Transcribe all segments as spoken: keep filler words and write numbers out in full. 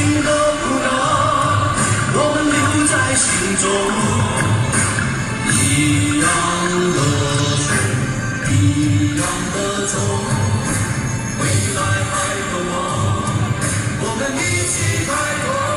情的不老，我们留在心中。一样的水，一样的钟，未来还有梦，我们一起开拓。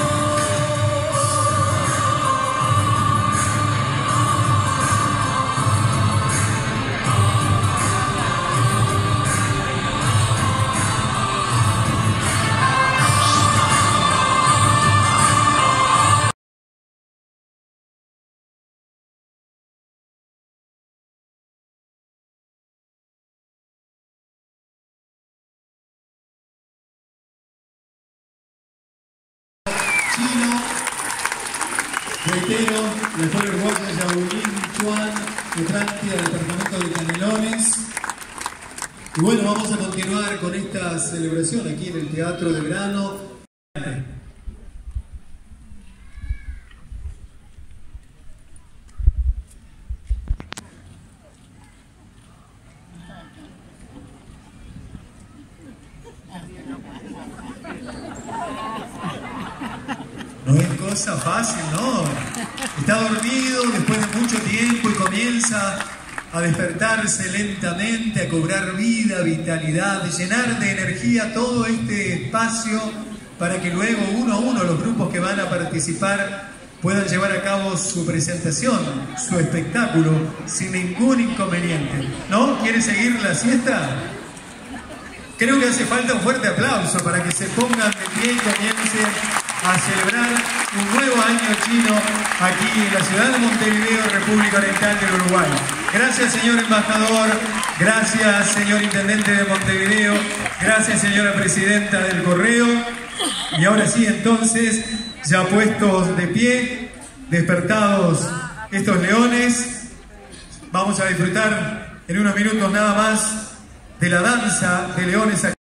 Chino, reitero, la Escuela Uruguaya Yaulín, Juan, de Francia, del departamento de Canelones. Y bueno, vamos a continuar con esta celebración aquí en el Teatro de Verano. No es cosa fácil, ¿no? Está dormido después de mucho tiempo y comienza a despertarse lentamente, a cobrar vida, vitalidad, de llenar de energía todo este espacio para que luego uno a uno los grupos que van a participar puedan llevar a cabo su presentación, su espectáculo, sin ningún inconveniente. ¿No? ¿Quiere seguir la siesta? Creo que hace falta un fuerte aplauso para que se pongan de pie y comiencen a celebrar un nuevo año chino aquí en la ciudad de Montevideo, República Oriental del Uruguay. Gracias, señor embajador, gracias, señor intendente de Montevideo, gracias, señora presidenta del Correo. Y ahora sí, entonces, ya puestos de pie, despertados estos leones, vamos a disfrutar en unos minutos nada más de la danza de leones aquí.